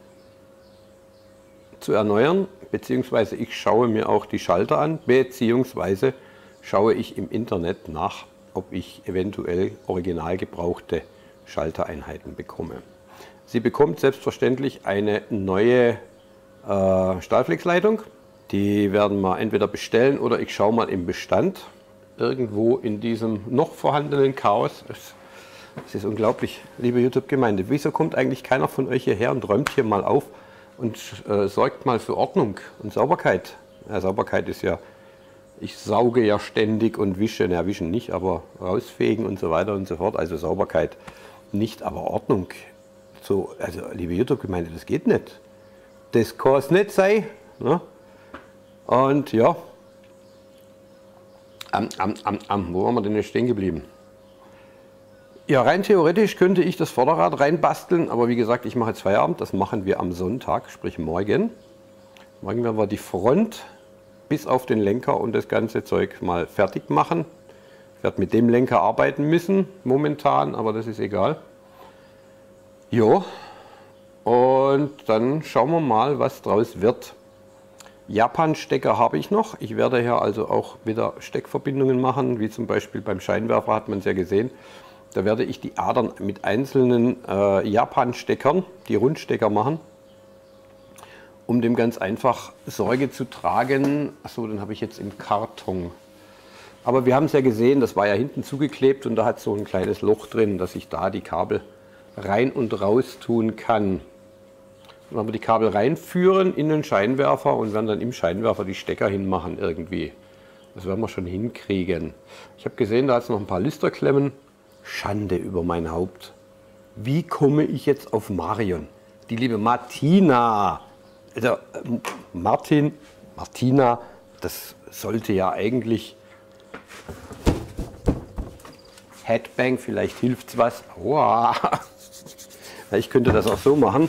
zu erneuern, beziehungsweise ich schaue mir auch die Schalter an, beziehungsweise schaue ich im Internet nach, ob ich eventuell original gebrauchte Schaltereinheiten bekomme. Sie bekommt selbstverständlich eine neue äh, Stahlflexleitung. Die werden wir entweder bestellen oder ich schaue mal im Bestand. irgendwo in diesem noch vorhandenen Chaos. Das ist unglaublich, liebe YouTube-Gemeinde. Wieso kommt eigentlich keiner von euch hierher und räumt hier mal auf und äh, sorgt mal für Ordnung und Sauberkeit? Ja, Sauberkeit ist ja, ich sauge ja ständig und wische, naja, wischen nicht, aber rausfegen und so weiter und so fort. Also Sauberkeit nicht, aber Ordnung. So, also liebe YouTube-Gemeinde, das geht nicht. Das kann es nicht sein. Ne? Und ja, am, am, am, am, wo waren wir denn jetzt stehen geblieben? Ja, rein theoretisch könnte ich das Vorderrad reinbasteln, aber wie gesagt, ich mache jetzt Feierabend. Das machen wir am Sonntag, sprich morgen. Morgen werden wir die Front bis auf den Lenker und das ganze Zeug mal fertig machen. Ich werde mit dem Lenker arbeiten müssen, momentan, aber das ist egal. Jo, und dann schauen wir mal, was draus wird. Japan-Stecker habe ich noch. Ich werde hier also auch wieder Steckverbindungen machen, wie zum Beispiel beim Scheinwerfer hat man es ja gesehen. Da werde ich die Adern mit einzelnen äh, Japan-Steckern, die Rundstecker machen, um dem ganz einfach Sorge zu tragen. Achso, den habe ich jetzt im Karton. Aber wir haben es ja gesehen, das war ja hinten zugeklebt und da hat so ein kleines Loch drin, dass ich da die Kabel rein und raus tun kann. Dann werden wir die Kabel reinführen in den Scheinwerfer und werden dann im Scheinwerfer die Stecker hinmachen irgendwie. Das werden wir schon hinkriegen. Ich habe gesehen, da hat es noch ein paar Listerklemmen. Schande über mein Haupt. Wie komme ich jetzt auf Marion? Die liebe Martina. Also Martin, Martina, das sollte ja eigentlich Headbang, vielleicht hilft es was. Aua. Ich könnte das auch so machen.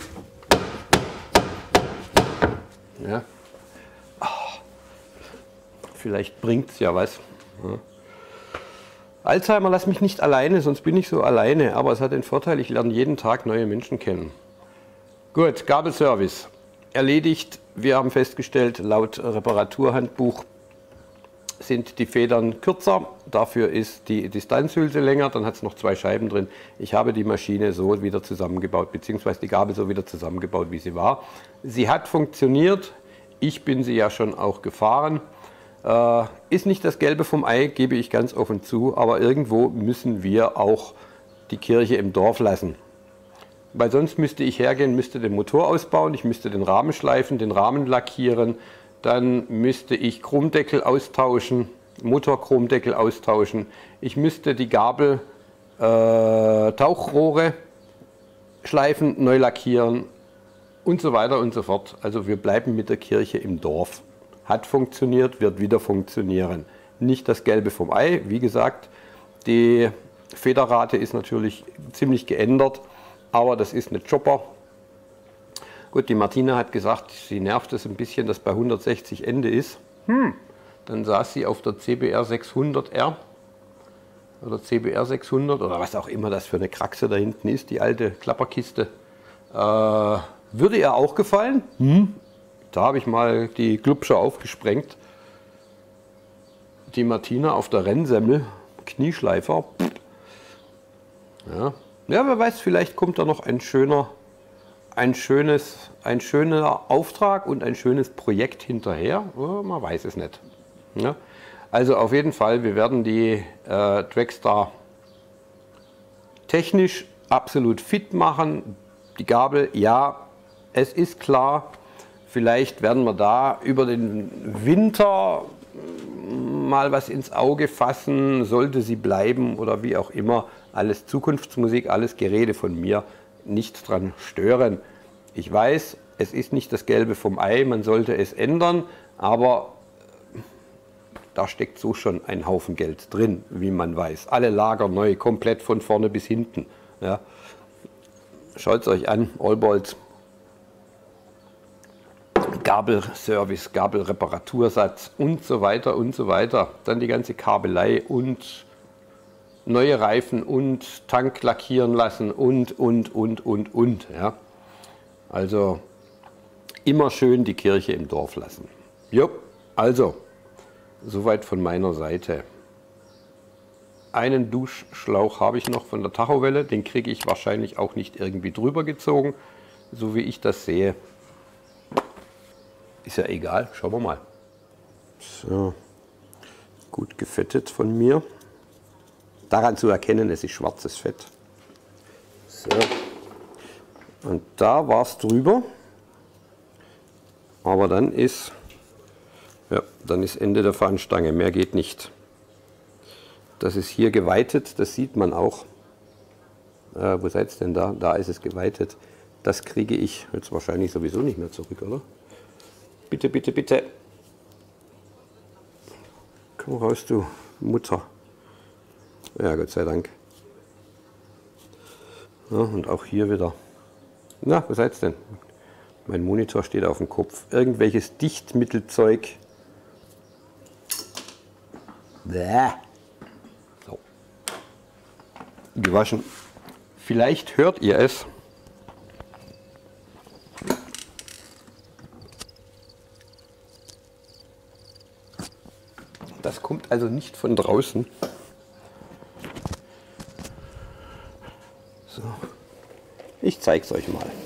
Ja. Oh. Vielleicht bringt es ja was. Ja. Alzheimer, lass mich nicht alleine, sonst bin ich so alleine. Aber es hat den Vorteil, ich lerne jeden Tag neue Menschen kennen. Gut, Gabelservice erledigt. Wir haben festgestellt, laut Reparaturhandbuch sind die Federn kürzer, dafür ist die Distanzhülse länger, dann hat es noch zwei Scheiben drin. Ich habe die Maschine so wieder zusammengebaut, beziehungsweise die Gabel so wieder zusammengebaut, wie sie war. Sie hat funktioniert, ich bin sie ja schon auch gefahren. Äh, ist nicht das Gelbe vom Ei, gebe ich ganz offen zu, aber irgendwo müssen wir auch die Kirche im Dorf lassen. Weil sonst müsste ich hergehen, müsste den Motor ausbauen, ich müsste den Rahmen schleifen, den Rahmen lackieren. Dann müsste ich Chromdeckel austauschen, Motorchromdeckel austauschen. Ich müsste die Gabel, äh, Tauchrohre schleifen, neu lackieren und so weiter und so fort. Also wir bleiben mit der Kirche im Dorf. Hat funktioniert, wird wieder funktionieren. Nicht das Gelbe vom Ei. Wie gesagt, die Federrate ist natürlich ziemlich geändert, aber das ist eine Chopper. Gut, die Martina hat gesagt, sie nervt es ein bisschen, dass bei hundertsechzig Ende ist. Hm. Dann saß sie auf der C B R sechshundert R oder C B R sechshundert oder was auch immer das für eine Kraxe da hinten ist, die alte Klapperkiste. Äh, würde ihr auch gefallen? Hm. Da habe ich mal die Glubscher aufgesprengt. Die Martina auf der Rennsemmel, Knieschleifer. Ja. Ja, wer weiß, vielleicht kommt da noch ein schöner Ein, schönes, ein schöner Auftrag und ein schönes Projekt hinterher, oh, man weiß es nicht. Ja? Also auf jeden Fall, wir werden die äh, Dragstar technisch absolut fit machen. Die Gabel, ja, es ist klar, vielleicht werden wir da über den Winter mal was ins Auge fassen, sollte sie bleiben oder wie auch immer. Alles Zukunftsmusik, alles Gerede von mir. Nicht dran stören. Ich weiß, es ist nicht das Gelbe vom Ei, man sollte es ändern, aber da steckt so schon ein Haufen Geld drin, wie man weiß. Alle Lager neu, komplett von vorne bis hinten. Ja. Schaut es euch an, Allbolts, Gabelservice, Gabelreparatursatz und so weiter und so weiter. Dann die ganze Kabelei und neue Reifen und Tank lackieren lassen und, und, und, und, und. Ja. Also immer schön die Kirche im Dorf lassen. Jo, also, soweit von meiner Seite. Einen Duschschlauch habe ich noch von der Tachowelle, den kriege ich wahrscheinlich auch nicht irgendwie drüber gezogen, so wie ich das sehe. Ist ja egal, schauen wir mal. So. Gut gefettet von mir. Daran zu erkennen, es ist schwarzes Fett. So. Und da war es drüber. Aber dann ist, ja, dann ist Ende der Fahnenstange. Mehr geht nicht. Das ist hier geweitet, das sieht man auch. Äh, wo seid ihr denn da? Da ist es geweitet. Das kriege ich jetzt wahrscheinlich sowieso nicht mehr zurück, oder? Bitte, bitte, bitte. Komm raus, du Mutter. Ja, Gott sei Dank. Ja, und auch hier wieder. Na, wo seid ihr denn? Mein Monitor steht auf dem Kopf. Irgendwelches Dichtmittelzeug. Bäh. So. Gewaschen. Vielleicht hört ihr es. Das kommt also nicht von draußen. So. Ich zeige es euch mal.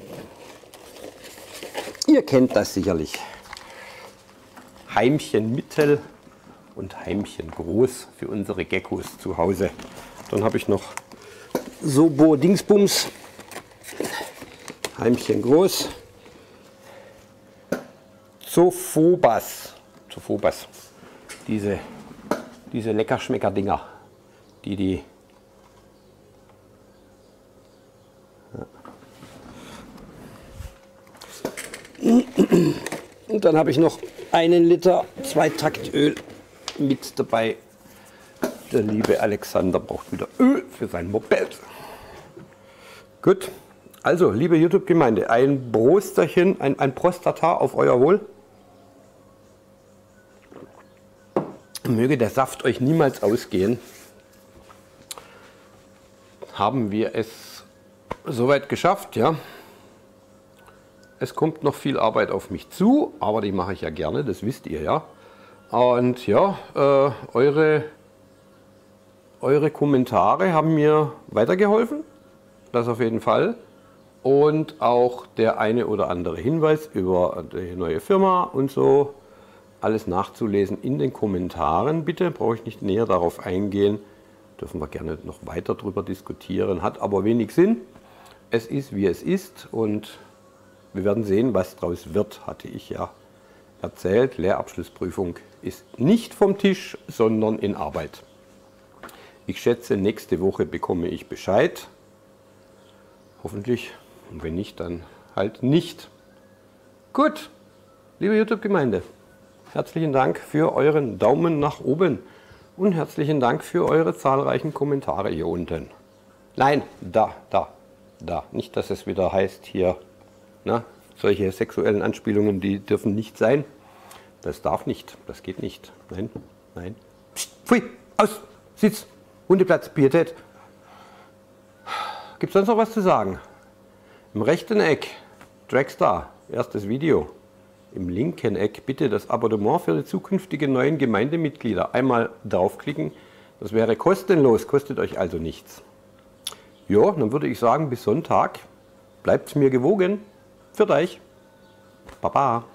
Ihr kennt das sicherlich. Heimchen mittel und Heimchen groß für unsere Geckos zu Hause. Dann habe ich noch Sobo Dingsbums. Heimchen groß. Zophobas. Zophobas. Diese, diese Leckerschmecker-Dinger, die die ja. Und dann habe ich noch einen Liter Zweitaktöl mit dabei. Der liebe Alexander braucht wieder Öl für sein Moped. Gut, also liebe YouTube-Gemeinde, ein Brosterchen, ein, ein Prostata auf euer Wohl. Möge der Saft euch niemals ausgehen. Haben wir es soweit geschafft, ja. Es kommt noch viel Arbeit auf mich zu, aber die mache ich ja gerne, das wisst ihr ja. Und ja, äh, eure, eure Kommentare haben mir weitergeholfen, das auf jeden Fall. Und auch der eine oder andere Hinweis über die neue Firma und so. Alles nachzulesen in den Kommentaren. Bitte, brauche ich nicht näher darauf eingehen. Dürfen wir gerne noch weiter darüber diskutieren. Hat aber wenig Sinn. Es ist, wie es ist. Und wir werden sehen, was daraus wird, hatte ich ja erzählt. Lehrabschlussprüfung ist nicht vom Tisch, sondern in Arbeit. Ich schätze, nächste Woche bekomme ich Bescheid. Hoffentlich. Und wenn nicht, dann halt nicht. Gut, liebe YouTube-Gemeinde. Herzlichen Dank für euren Daumen nach oben und herzlichen Dank für eure zahlreichen Kommentare hier unten. Nein, da, da, da. Nicht, dass es wieder heißt hier, na, solche sexuellen Anspielungen, die dürfen nicht sein. Das darf nicht, das geht nicht. Nein, nein. Psst, pfui, aus, Sitz, Hundeplatz, Pietät. Gibt es sonst noch was zu sagen? Im rechten Eck, Dragstar, erstes Video. Im linken Eck bitte das Abonnement für die zukünftigen neuen Gemeindemitglieder einmal draufklicken. Das wäre kostenlos, kostet euch also nichts. Ja, dann würde ich sagen, bis Sonntag. Bleibt mir gewogen. Für euch. Baba.